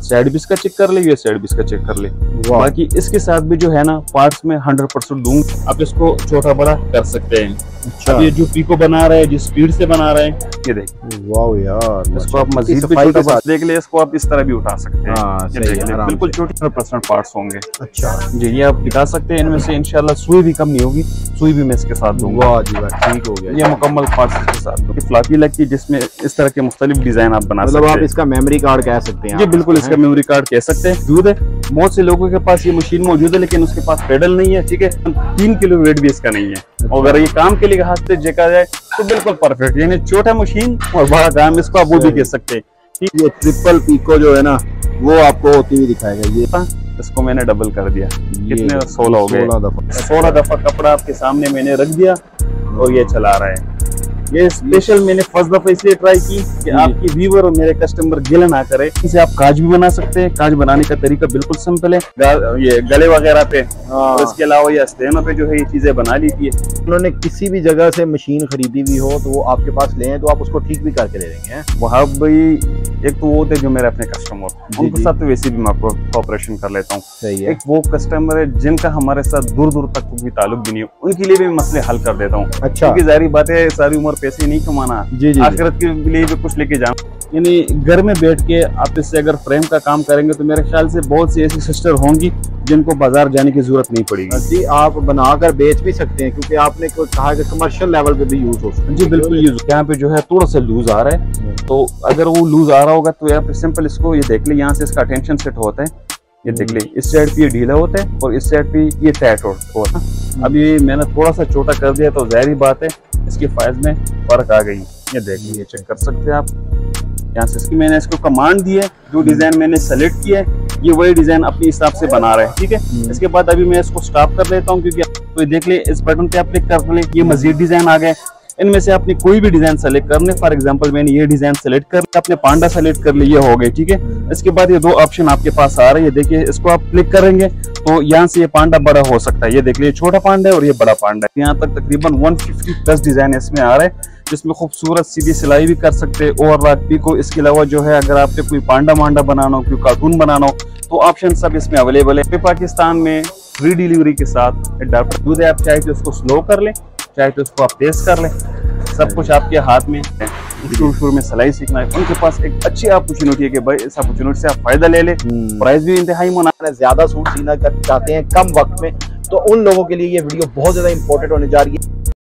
Side भी इसका check कर ले, ये साइड भी इसका चेक कर ले। बाकी इसके साथ भी जो है ना पार्ट्स में 100% दूंगा, आप इसको छोटा बड़ा कर सकते हैं। अच्छा। अब ये जो पीको बना रहे हैं, जिस स्पीड से बना रहे हैं, ये देखिए। वाह यार, इसको आप मजीद भी छोटा देख ले, इसको आप इस तरह भी उठा सकते हैं। ये देख ले, बिल्कुल छोटे 100% पार्ट्स होंगे। अच्छा जी, ये आप दिखा सकते हैं। इनमें से इंशाल्लाह सुई भी कम नहीं होगी, सुई भी मैं इसके साथ दूंगा। वाह जी वाह, ठीक हो गया। ये मुकम्मल पार्ट्स इसके साथ दूंगा। फ्लॉपी लगती है जिसमें इस तरह के मुख्तलिफ डिजाइन आप बना सकते हैं। मतलब आप इसका मेमोरी कार्ड कह सकते हैं। जी बिल्कुल, इसका मेमोरी कार्ड कह सकते हैं। मौजूद है, बहुत से लोगों के पास ये मशीन मौजूद है, लेकिन उसके पास पेडल नहीं है। ठीक है, 3 किलो वेट भी इसका नहीं है। और अगर ये काम के लिए हाथ से देखा जाए तो बिल्कुल परफेक्ट, यानी छोटा मशीन और बड़ा काम, इसको आप वो भी कह सकते हैं। ये ट्रिपल पीको जो है ना, वो आपको होती हुई दिखाएगा। ये इसको मैंने डबल कर दिया, कितने 16 हो गए। 16 दफा कपड़ा आपके सामने मैंने रख दिया और ये चला रहा है। ये स्पेशल मैंने फर्स्ट दफा इसलिए ट्राई की कि आपकी व्यूअर और मेरे कस्टमर गिला ना करे। इसे आप काज भी बना सकते हैं। काज बनाने का तरीका बिल्कुल सिंपल है। ये गले वगैरह पे और इसके अलावा ये आस्तीनों पे जो है ये चीजें बना ली थी। उन्होंने किसी भी जगह से मशीन खरीदी हुई हो तो वो आपके पास ले तो आप उसको ठीक भी करके दे देंगे। वहाँ भाई एक तो वो होते जो मेरे अपने कस्टमर, उनके साथ तो वैसे भी मैं आपको कोऑपरेशन कर लेता हूँ। सही है। एक वो कस्टमर है जिनका हमारे साथ दूर दूर तक कोई ताल्लुक भी नहीं है, उनके लिए भी मसले हल कर देता हूँ। अच्छा। क्योंकि जारी बात है, सारी उम्र पैसे नहीं कमाना, आखिरत के लिए भी कुछ लेके जाना। यानी घर में बैठ के आप इससे अगर फ्रेम का काम करेंगे तो मेरे ख्याल से बहुत सी ऐसी सिस्टर होंगी जिनको बाजार जाने की जरूरत नहीं पड़ेगी। जी, आप बनाकर बेच भी सकते हैं, क्योंकि आपने कहा कि कमर्शियल लेवल पे भी यूज हो सकता है। जी बिल्कुल यूज। यहाँ पे जो है थोड़ा सा लूज आ रहा है, तो अगर वो लूज आ रहा होगा तो यहाँ पे सिंपल इसको ये देख ले, यहाँ से इसका टेंशन सेट होता है। ये देख ले, इस साइड पे ये ढीला होता है और इस साइड पे ये टाइट होता है। अब ये मैंने थोड़ा सा छोटा कर दिया तो जाहिर बात है इसकी फाइज में फर्क आ गई। ये देख लीजिए, चेक कर सकते हैं आप। यहाँ से इसकी मैंने इसको कमांड दी है, जो डिजाइन मैंने सेलेक्ट किया है ये वही डिजाइन अपने हिसाब से बना रहा है। ठीक है, इसके बाद अभी मैं इसको स्टॉप कर देता हूँ, क्योंकि तो देख ले इस बटन पे आप क्लिक कर ले, ये मजीद डिजाइन आ गए। इनमें से आपने कोई भी डिजाइन सेलेक्ट कर ले। फॉर एग्जांपल मैंने ये डिजाइन सेलेक्ट कर लिया, अपने पांडा सेलेक्ट कर लिया, ये हो गए। ठीक है, इसके बाद ये 2 ऑप्शन आपके पास आ रहे हैं। ये देखिए, इसको आप क्लिक करेंगे तो यहाँ से ये पांडा बड़ा हो सकता है। ये देख लीजिए, छोटा पांडा है और ये बड़ा पांडा है। यहाँ तक तकरीबन 150+ डिजाइन इसमें आ रहे हैं, जिसमें खूबसूरत सीधी सिलाई भी कर सकते हैं। ओवरलॉक पीको, इसके अलावा जो है अगर आपने कोई पांडा मांडा बनाना हो, कोई कार्टून बनाना हो, तो ऑप्शन सब इसमें अवेलेबल है। पाकिस्तान में फ्री डिलीवरी के साथ एडाप्टर है। आप चाहे तो उसको स्लो कर लें, चाहे तो उसको आप तेज कर लें, सब कुछ आपके हाथ में है। शुरू में सिलाई सीखना है, उनके पास एक अच्छी अपॉर्चुनिटी है कि भाई इस अपॉर्चुनिटी से आप फायदा ले ले। प्राइस भी इंतहाई मुनासिब है। ज्यादा सूट सीना चाहते हैं कम वक्त में, तो उन लोगों के लिए ये वीडियो बहुत ज्यादा इंपॉर्टेंट होने जा रही है।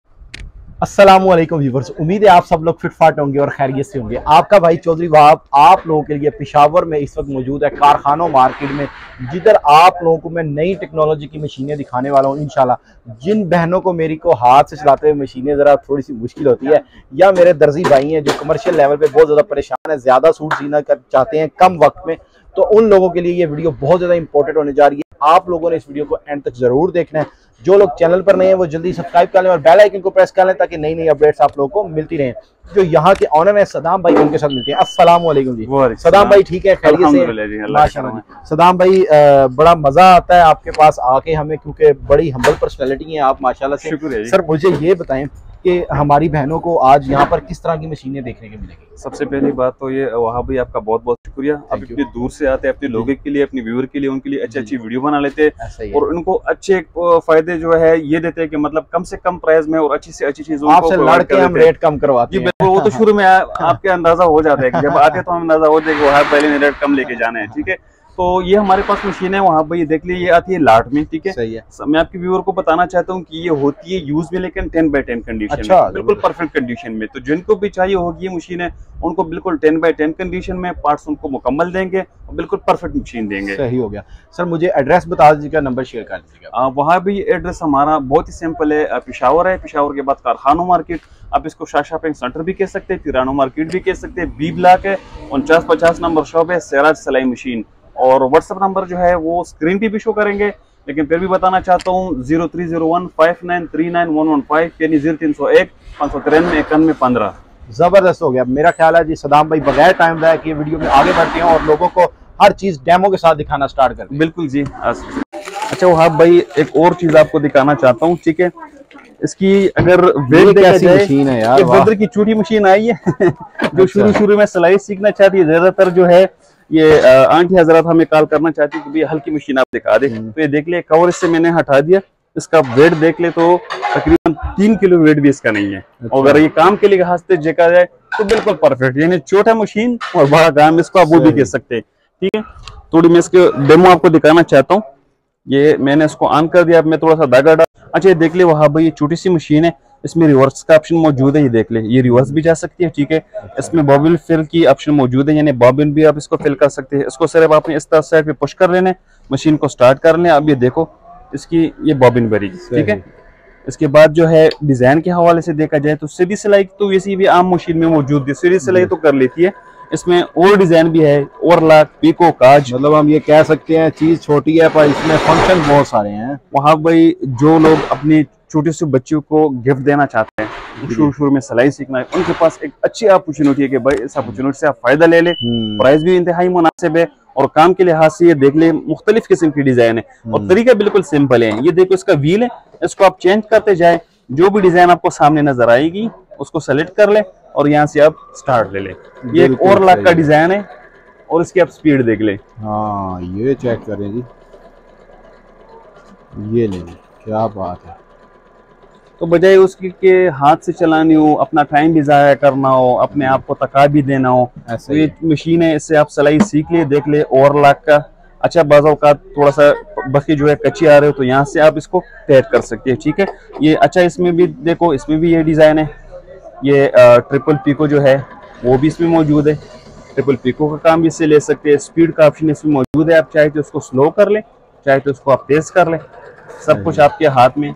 अस्सलामुअलैकुम व्यूअर्स, उम्मीद है आप सब लोग फिट फाट होंगे और खैरियत से होंगे। आपका भाई चौधरी वहाब आप लोगों के लिए पेशावर में इस वक्त मौजूद है, कारखानों मार्केट में, जिधर आप लोगों को मैं नई टेक्नोलॉजी की मशीनें दिखाने वाला हूँ इंशाल्लाह। जिन बहनों को मेरी को हाथ से चलाते हुए मशीनें ज़रा थोड़ी सी मुश्किल होती है, या मेरे दर्जी भाई हैं जो कमर्शियल लेवल पे बहुत ज़्यादा परेशान है, ज़्यादा सूट सीना चाहते हैं कम वक्त में, तो उन लोगों के लिए ये वीडियो बहुत ज़्यादा इंपॉर्टेंट होने जा रही है। आप लोगों ने इस वीडियो को एंड तक जरूर देखना है। जो लोग चैनल पर नए हैं वो जल्दी सब्सक्राइब कर लें और बेल आइकन को प्रेस कर लें, ताकि नई नई अपडेट्स आप लोगों को मिलती रहें। जो यहाँ के ऑनर है सदाम भाई, उनके साथ मिलते हैं। अस्सलाम वालेकुम जी। सदाम भाई ठीक है, खैरियत से? माशाल्लाह। सदाम भाई बड़ा मजा आता है आपके पास आके हमें, क्योंकि बड़ी हम्बल पर्सनैलिटी हैं आप माशाल्लाह से। सर मुझे ये बताएं कि हमारी बहनों को आज यहाँ पर किस तरह की मशीनें देखने को मिलेगी? सबसे पहली बात तो ये वहाँ भाई आपका बहुत बहुत शुक्रिया। आप इतनी दूर से आते हैं अपने लोगों के लिए, अपने व्यूअर के लिए, उनके लिए अच्छी वीडियो बना लेते हैं और उनको अच्छे फायदे जो है ये देते हैं कि मतलब कम से कम प्राइस में और अच्छी से अच्छी चीजों आपसे लड़के हम रेट कम करवाते हैं। बिल्कुल, वो तो शुरू में आपके अंदाजा हो जाता है कि जब आते तो हम अंदाजा हो जाए कि वहाँ पहले रेट कम लेके जाना है। ठीक है, तो ये हमारे पास मशीन है वहाँ भाई देख लीजिए, ये आती है लाट में। ठीक है, सही है। मैं आपके व्यूअर को बताना चाहता हूँ कि ये होती है यूज में, लेकिन 10x10 कंडीशन अच्छा, में, बिल्कुल परफेक्ट कंडीशन में। तो जिनको भी चाहिए होगी ये मशीन है, उनको बिल्कुल 10x10 कंडीशन में पार्ट्स उनको मुकम्मल देंगे और बिल्कुल परफेक्ट मशीन देंगे। सही हो गया। सर मुझे एड्रेस बता दीजिएगा, नंबर शेयर कर दीजिएगा। वहाँ भी एड्रेस हमारा बहुत ही सिंपल है, पेशावर है। पेशावर के बाद कारखानों मार्केट, आप इसको शाह शॉपिंग सेंटर भी कह सकते हैं, तिरानो मार्केट भी कह सकते हैं। B ब्लॉक है, 4950 नंबर शॉप है, सिराज सिलाई मशीन। और व्हाट्सएप नंबर जो है वो स्क्रीन पे भी शो करेंगे, लेकिन फिर भी बताना चाहता हूँ 030159391115 यानी 0301 593 9115। जबरदस्त हो गया। मेरा ख्याल है जी सदाम भाई बगैर टाइम लाया कि वीडियो में आगे बढ़ते हैं और लोगों को हर चीज डेमो के साथ दिखाना स्टार्ट कर। बिल्कुल जी। अच्छा वहाब भाई एक और चीज आपको दिखाना चाहता हूँ। ठीक है, इसकी अगर वेट देखा जाए, मशीन है यार, ये बदर की छोटी मशीन आई है जो शुरू में सिलाई सीखना चाहती है। ज्यादातर जो है ये आंटी हजरत हमें कॉल करना चाहती है कि भाई हल्की मशीन आप दिखा दे, तो ये देख ले कवर इससे मैंने हटा दिया। इसका वेट देख ले तो तकरीबन 3 किलो वेट भी इसका नहीं है। अच्छा। अगर ये काम के लिहाज से देखा जाए तो बिल्कुल परफेक्ट, यानी छोटा मशीन और बड़ा काम, इसको आप वो भी कह सकते हैं। ठीक है, थोड़ी मैं इसके डेमो आपको दिखाना चाहता हूँ। ये मैंने इसको ऑन कर दिया, अब मैं थोड़ा सा धागा डाल। अच्छा ये देख ले वहां भाई, ये छोटी सी मशीन है, इसमें रिवर्स का ऑप्शन मौजूद है। ये देख ले, ये रिवर्स भी जा सकती है। ठीक है, इसमें बॉबिन फिल की ऑप्शन मौजूद है, यानी बॉबिन भी आप इसको फिल कर सकते हैं। इसको सिर्फ आपने इस तरह साइड पे पुश कर लेना है, मशीन को स्टार्ट कर लें। अब ये देखो इसकी ये बॉबिन भरी। ठीक है, इसके बाद जो है डिजाइन के हवाले से देखा जाए तो सीधी सिलाई तो वैसी भी आम मशीन में मौजूद है, सीधी सिलाई तो कर लेती है। इसमें और डिजाइन भी है, ओवरलॉक, पीको, काज। मतलब हम ये कह सकते हैं चीज छोटी है पर इसमें फंक्शन बहुत सारे हैं। वहाँ भाई जो लोग अपने छोटे से बच्चों को गिफ्ट देना चाहते हैं, शुरू में सिलाई सीखना है, उनके पास एक अच्छी अपॉर्चुनिटी है कि भाई इस अपॉर्चुनिटी से आप फायदा ले ले। प्राइस भी इंतहाई मुनासिब है और काम के लिहाज से ये देख ले मुख्तलिफ किस्म की डिजाइन है और तरीका बिल्कुल सिंपल है। ये देखो इसका व्हील है, इसको आप चेंज करते जाए, जो भी डिजाइन आपको सामने नजर आएगी उसको सेलेक्ट कर ले और यहाँ से आप स्टार्ट ले ले। ये एक और लाख का डिजाइन है और इसकी आप स्पीड देख ले। हाँ ये चेक करें जी, ये ले जी, क्या बात है। तो बजाय उसकी के हाथ से चलानी हो, अपना टाइम भी ज़ाया करना हो, अपने आप को तका भी देना हो, तो ये मशीन है, इससे आप सिलाई सीख ले। देख ले ओवरलॉक का अच्छा बाज़ों का थोड़ा सा बाकी जो है कच्ची आ रहे हो तो यहाँ से आप इसको टाइट कर सकते हैं। ठीक है, ये अच्छा इसमें भी देखो, इसमें भी ये डिज़ाइन है। ये ट्रिपल पीको जो है वो भी इसमें मौजूद है, ट्रिपल पीको का काम भी इससे ले सकते हैं। स्पीड का ऑप्शन इसमें मौजूद है, आप चाहे तो उसको स्लो कर ले, चाहे तो उसको आप तेज कर ले, सब कुछ आपके हाथ में।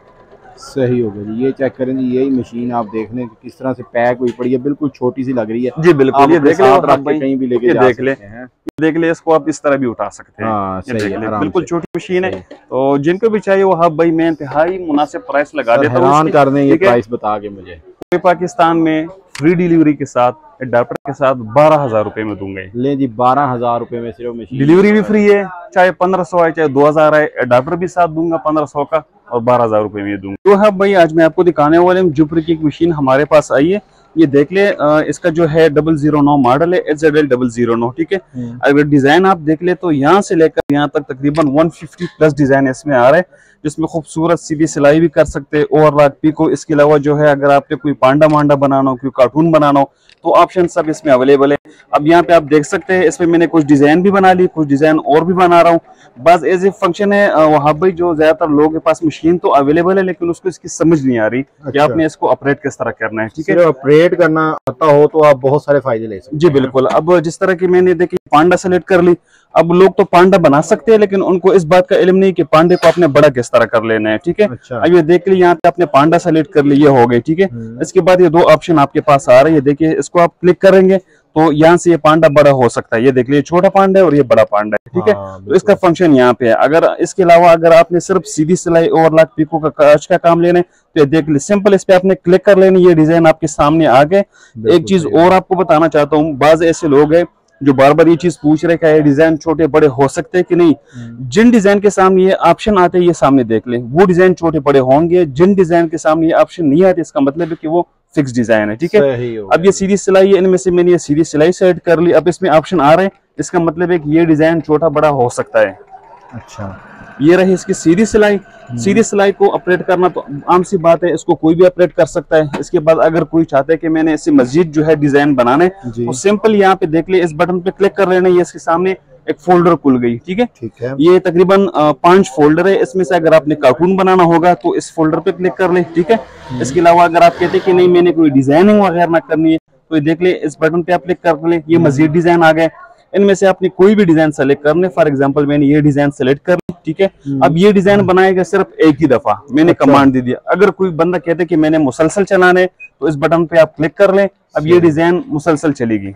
सही हो गया जी। ये चेक करें जी, यही मशीन आप देख लें किस तरह से पैक हुई पड़ी है, बिल्कुल छोटी सी लग रही है जी। बिल्कुल, ये देख ले, कहीं भी लेके जा सकते हैं। देख ले, इसको आप इस तरह भी उठा सकते हैं। हाँ, सही है, बिल्कुल छोटी मशीन है, तो जिनको भी चाहिए वो हाँ भाई मैं इंतहाई मुनासिब प्राइस लगा देता हूँ। हैरान कर दें ये प्राइस बता के मुझे। पाकिस्तान में फ्री डिलीवरी के साथ, अडाप्टर के साथ 12,000 रुपए में दूंगा। ले जी, 12,000 रुपए में सिर्फ मशीन, डिलीवरी भी फ्री है, चाहे 1500 आए चाहे 2000 आए, अडाप्टर भी साथ दूंगा 1500 का और 12,000 रुपए में दूंगा। तो है भाई आज मैं आपको दिखाने वाले हूँ जुपिटर की एक मशीन हमारे पास आई है। ये देख ले, इसका जो है 009 मॉडल है, HZL 009। ठीक है, अगर डिजाइन आप देख ले तो यहाँ से लेकर यहाँ तक तकरीबन 150 प्लस डिजाइन इसमें आ रहे हैं, जिसमें खूबसूरत सीधी सिलाई भी कर सकते हैं, ओवरलॉक, पीको। इसके अलावा जो है अगर आपने कोई पांडा मांडा बनाना हो, कोई कार्टून बनाना हो तो ऑप्शन सब इसमें अवेलेबल है। अब यहाँ पे आप देख सकते हैं इसमें मैंने कुछ डिजाइन भी बना ली, कुछ डिजाइन और भी बना रहा हूँ। बस एज ए फंक्शन है वहाँ भाई जो ज्यादातर लोगों के पास मशीन तो अवेलेबल है लेकिन उसको इसकी समझ नहीं आ रही कि आपने इसको ऑपरेट किस तरह करना है। ठीक है, ऑपरेट करना आता हो तो आप बहुत सारे फायदे ले सकते हैं। जी बिल्कुल। अब जिस तरह की मैंने देखी पांडा सेलेक्ट कर ली, अब लोग तो पांडा बना सकते हैं लेकिन उनको इस बात का इल्म नहीं कि पांडे को आपने बड़ा किस तरह कर लेना है। ठीक है, अब ये देख ली, यहाँ पे आपने पांडा सेलेक्ट कर ली, ये हो गई। ठीक है, इसके बाद ये दो ऑप्शन आपके पास आ रहे हैं, ये देखिए, इसको आप क्लिक करेंगे तो यहाँ से ये पांडा बड़ा हो सकता है। ये देख लीजिए, छोटा पांडा है और ये बड़ा पांडा है। ठीक है, तो इसका फंक्शन यहाँ पे है। अगर इसके अलावा अगर आपने सिर्फ सीधी सिलाई, ओवरलॉक, पीको का काज का काम लेना है तो ये देख लीजिए, सिंपल इस पे आपने क्लिक कर लेना, ये डिजाइन आपके सामने आ गए। एक चीज और आपको बताना चाहता हूँ, बाज ऐसे लोग हैं जो बार बार ये चीज पूछ रहे हैं कि डिजाइन छोटे बड़े हो सकते हैं कि नहीं। जिन डिजाइन के सामने ये ऑप्शन आते हैं ये सामने देख ले, वो डिजाइन छोटे बड़े होंगे। जिन डिजाइन के सामने ये ऑप्शन नहीं आते इसका मतलब है कि वो फिक्स डिजाइन है। ठीक है, अब ये सीधी सिलाई है, इनमें से मैंने ये सीधी सिलाई सेट कर ली। अब इसमें ऑप्शन आ रहे हैं, इसका मतलब है कि ये डिजाइन छोटा बड़ा हो सकता है। अच्छा, ये रही इसकी सीधी सिलाई। सीधी सिलाई को ऑपरेट करना तो आम सी बात है, इसको कोई भी ऑपरेट कर सकता है। इसके बाद अगर कोई चाहता है कि मैंने इसे मस्जिद जो है डिजाइन बनाने, तो सिंपल यहाँ पे देख ले, इस बटन पे क्लिक कर लेना, ये इसके सामने एक फोल्डर खुल गई। ठीक है, ये तकरीबन 5 फोल्डर है। इसमें से अगर आपने कार्टून बनाना होगा तो इस फोल्डर पे क्लिक कर ले। ठीक है, इसके अलावा अगर आप कहते हैं कि नहीं मैंने कोई डिजाइनिंग वगैरह ना करनी है तो ये देख ले, इस बटन पे आप क्लिक कर ले, ये मस्जिद डिजाइन आ गए। इनमें से आपने कोई भी डिजाइन सेलेक्ट करने, फॉर एग्जांपल मैंने ये डिजाइन सेलेक्ट कर ली। ठीक है, अब ये डिजाइन बनाएगा सिर्फ एक ही दफा, मैंने कमांड दे दिया। अगर कोई बंदा कहते कि मैंने मुसलसल चलाने तो इस बटन पे आप क्लिक कर लें, अब ये डिजाइन मुसलसल चलेगी।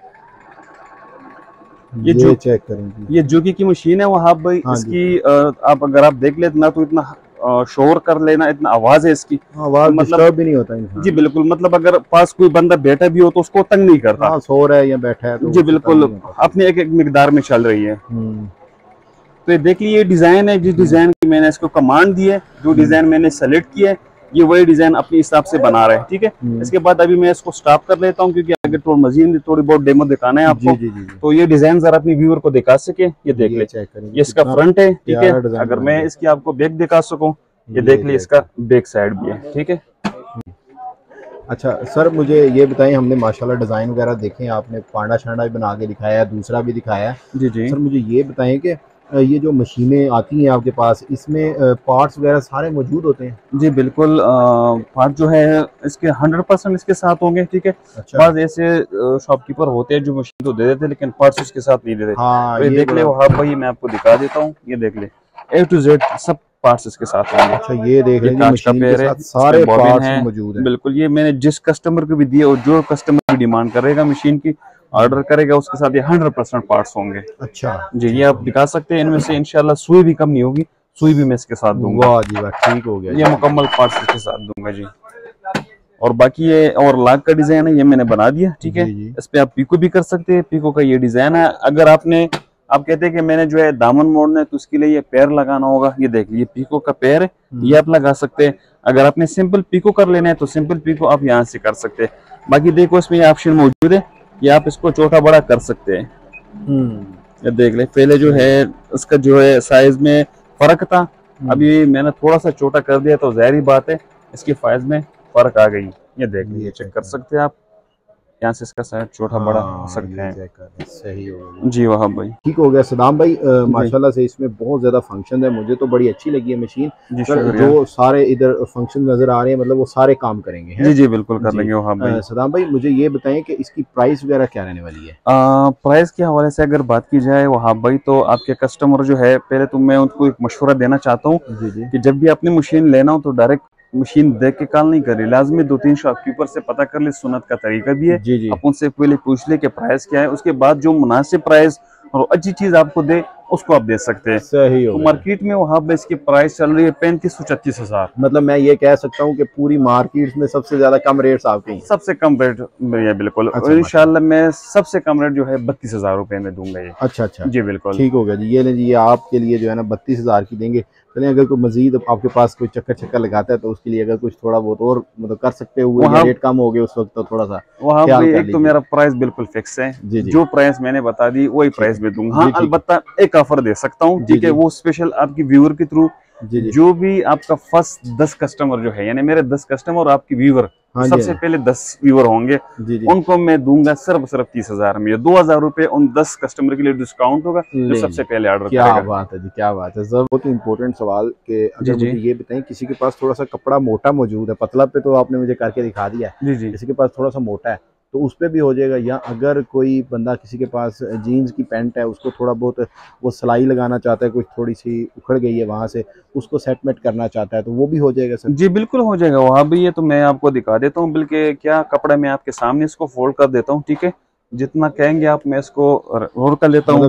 ये जो चेक करेंगे, ये जोकी की मशीन है वहां भाई, इसकी आप अगर आप देख ले ना तो इतना शोर कर लेना, इतना आवाज है इसकी, आवाज मतलब भी नहीं होता है। जी बिल्कुल, मतलब अगर पास कोई बंदा बैठा भी हो तो उसको तंग नहीं करता। सो रहा है या बैठा है तो जी बिल्कुल, अपने एक मिकदार में चल रही है। तो ये देख लीजिए डिजाइन है, जिस डिजाइन की मैंने इसको कमांड दी है, जो डिजाइन मैंने सेलेक्ट किया है, ये वही डिजाइन अपने हिसाब से बना रहे हैं, ठीक है। इसके बाद अभी मैं इसको स्टॉप कर लेता हूँ, क्योंकि अगर तो मजीद थोड़ी बहुत डेमो दिखाना है आपको। तो ये डिजाइन जरा अपनी व्यूअर को दिखा सके, ये देख ले, ये इसका फ्रंट है, ठीक है। अगर मैं इसकी आपको बैक दिखा सकूं, ये देख ले, इसका बैक साइड भी है, ठीक है। अच्छा सर, मुझे ये बताएं, हमने माशाल्लाह डिज़ाइन वगैरह देखे, आपने पांडा शांडा भी बना के दिखाया है, दूसरा भी दिखाया है। जी जी सर मुझे ये बताएं कि ये जो मशीनें आती हैं आपके पास, इसमें पार्ट्स वगैरह सारे मौजूद होते हैं? जी बिल्कुल, पार्ट जो है इसके 100% इसके साथ होंगे, ठीक है। अच्छा। बाद ऐसे शॉपकीपर होते हैं जो मशीन तो दे देते हैं, लेकिन पार्ट्स उसके साथ नहीं देते। हाँ, तो ये देख ले, वहाँ भाई मैं आपको दिखा देता हूँ, ये देख ले, A to Z सब पार्ट्स इसके साथ होंगे। अच्छा, ये देख रहे हैं मशीन के साथ सारे पार्ट्स मौजूद हैं। बिल्कुल, ये मैंने जिस कस्टमर को भी दिए और जो कस्टमर की डिमांड करेगा मशीन की, ऑर्डर करेगा, उसके साथ ये 100% पार्ट्स होंगे। अच्छा जी, ये आप दिखा सकते हैं। इनमें से इंशाल्लाह सुई भी कम नहीं होगी, सुई भी मैं इसके साथ दूंगा। वाह जी वाह, ठीक हो गया, ये मुकम्मल पार्ट्स इसके साथ दूंगा जी। और बाकी ये और लाख का डिजाइन है, ये मैंने बना दिया, ठीक है। इस पे आप पीको भी कर सकते हैं, पीको का ये डिजाइन है। अगर आप कहते हैं कि मैंने जो है दामन मोड़ना है, तो उसके लिए ये पैर लगाना होगा, ये देखिए, ये पीको का पैर है, ये आप लगा सकते हैं। अगर आपने सिंपल पीको कर लेना है, तो सिंपल पीको आप यहाँ से कर सकते हैं। बाकी देखो, इसमें ये ऑप्शन मौजूद है, ये आप इसको छोटा बड़ा कर सकते हैं। ये देख ले, पहले जो है इसका जो है साइज में फर्क था, अभी मैंने थोड़ा सा छोटा कर दिया, तो जाहिर बात है इसकी साइज में फर्क आ गई। ये देख लीजिए, चेक कर सकते हैं आप, यहाँ से इसका साइज छोटा बड़ा हो सकता है। सही हो गया जी वहाँ भाई, ठीक हो गया। सदाम भाई माशाल्लाह से इसमें बहुत ज्यादा फंक्शन है, मुझे तो बड़ी अच्छी लगी है मशीन। जो सारे इधर फंक्शन नजर आ रहे हैं, मतलब वो सारे काम करेंगे हैं? जी जी बिल्कुल कर लेंगे वहाँ भाई। सदाम भाई मुझे ये बताएं कि इसकी प्राइस वगैरह क्या रहने वाली है? प्राइस के हवाले से अगर बात की जाए वहाँ भाई, तो आपके कस्टमर जो है, पहले तो मैं उनको एक मशवरा देना चाहता हूँ कि जब भी अपनी मशीन लेना हो, तो डायरेक्ट मशीन देख के कॉल नहीं करी, लाजमी 2-3 शॉपकीपर से पता कर ले, सुन्नत का तरीका भी है। आप उनसे पहले पूछ ले कि प्राइस क्या है, उसके बाद जो मुनासिब प्राइस और अच्छी चीज आपको दे, उसको आप दे सकते हैं। सही हो। तो मार्केट में वहाँ पे इसकी प्राइस चल रही है 35-36 हजार। मतलब मैं ये कह सकता हूँ कि पूरी मार्केट में सबसे ज्यादा कम रेट्स आपके हैं? सबसे कम रेट है बिल्कुल। अच्छा, इंशाल्लाह मैं सबसे कम रेट जो है 32,000 रुपए में दूंगा ये। अच्छा जी बिल्कुल, ठीक हो गया जी। ये ले जी, ये आपके लिए जो है ना 32,000 की देंगे। चलिए, अगर कोई मजीद आपके पास कोई चक्कर लगाता है, तो उसके लिए अगर कुछ थोड़ा बहुत और मतलब कर सकते हुए, रेट कम हो गए उस वक्त, तो थोड़ा सा वहाँ पे एक तो मेरा प्राइस बिल्कुल फिक्स है। जो प्राइस मैंने बता दी वही प्राइस में दूंगा। हाँ, अलबत्ता एक ऑफर दे सकता हूँ, ठीक है, वो स्पेशल आपकी व्यूअर के थ्रू। जो भी आपका फर्स्ट 10 कस्टमर जो है, यानी मेरे 10 कस्टमर और आपकी व्यूअर, सबसे पहले 10 व्यूअर होंगे, उनको मैं दूंगा सिर्फ 30,000 में। 2,000 रुपए उन 10 कस्टमर के लिए डिस्काउंट होगा जो सबसे पहले ऑर्डर करेगा। क्या बात है जी, क्या बात है। बहुत इंपॉर्टेंट सवाल के अगर मुझे ये बताएं, किसी के पास थोड़ा सा कपड़ा मोटा मौजूद है, पतला पे तो आपने मुझे करके दिखा दिया है, किसी के पास थोड़ा सा मोटा है, तो उस पे भी हो जाएगा? या अगर कोई बंदा, किसी के पास जीन्स की पैंट है, उसको थोड़ा बहुत वो सिलाई लगाना चाहता है, कुछ थोड़ी सी उखड़ गई है वहां से, उसको सेटमेंट करना चाहता है, तो वो भी हो जाएगा सर? जी बिल्कुल हो जाएगा वहाँ भी। ये तो मैं आपको दिखा देता हूँ, बल्कि क्या कपड़ा मैं आपके सामने इसको फोल्ड कर देता हूँ, ठीक है। जितना कहेंगे आप, मैं इसको रोल कर लेता हूँ,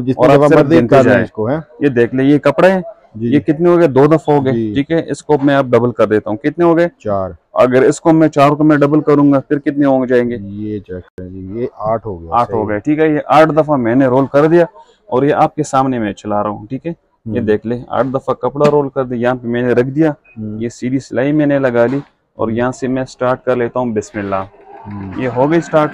इसको है। ये देख ले, ये कपड़े है, ये कितने हो गए? 2 दफा हो गए, ठीक है। इसको मैं आप डबल कर देता हूँ, कितने हो गए? 4। अगर इसको मैं 4 को मैं डबल करूंगा, फिर कितने हो जाएंगे? ये चेक करें, ये 8 हो गए। 8 हो गए, ठीक है। ये 8 दफा मैंने रोल कर दिया, और ये आपके सामने मैं चला रहा हूँ, ठीक है। ये देख ले, 8 दफा कपड़ा रोल कर दिया, यहाँ पे मैंने रख दिया, ये सीधी सिलाई मैंने लगा ली, और यहाँ से मैं स्टार्ट कर लेता हूँ बिस्मिल्लाह। ये हो गई स्टार्ट,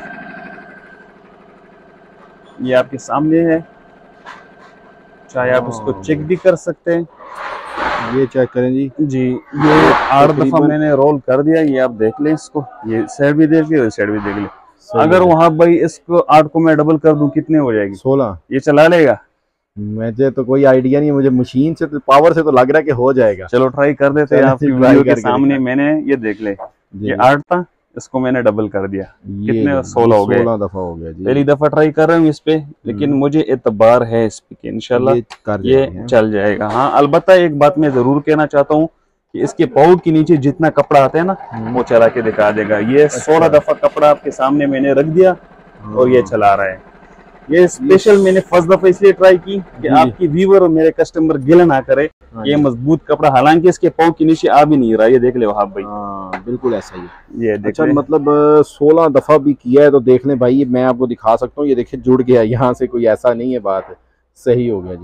ये आपके सामने है, चाहे आप इसको चेक भी कर सकते हैं। ये चेक करें जी। ये 8 दफा मैंने रोल कर दिया, ये आप देख लें इसको, ये साइड भी देख ली, साइड भी देख ली। अगर वहां भाई इसको 8 को मैं डबल कर दूं, कितने हो जाएगी? 16। ये चला लेगा? मुझे तो कोई आइडिया नहीं है, मुझे मशीन से तो, पावर से तो लग रहा है कि हो जाएगा। चलो ट्राई कर देते हैं आपकी वीडियो के सामने। मैंने ये देख ले, ये 8 था, इसको मैंने डबल कर दिया, कितने? 16 हो गए। 16 दफा हो गया जी। पहली दफा ट्राई कर रहा हूँ इस पे, लेकिन मुझे एतबार है इस पे, इंशाल्लाह ये चल जाएगा। हाँ, अलबत्ता एक बात मैं जरूर कहना चाहता हूँ कि इसके पाउड के नीचे जितना कपड़ा आता है ना, वो चला के दिखा देगा। ये 16 दफा कपड़ा आपके सामने मैंने रख दिया, और ये चला रहा है। ये स्पेशल मैंने फर्स्ट दफा इसलिए ट्राई की कि आपकी व्यूअर और मेरे कस्टमर गिला ना करे। ये मजबूत कपड़ा, हालांकि इसके पाँव के नीचे आ भी नहीं रहा, ये देख ले वहां भाई। बिल्कुल ऐसा ही है। ये देख अच्छा, मतलब 16 दफा भी किया है, तो देख ले भाई, मैं आपको दिखा सकता हूँ, ये देखिए जुड़ गया यहाँ से, कोई ऐसा नहीं है बात। सही हो गया जी।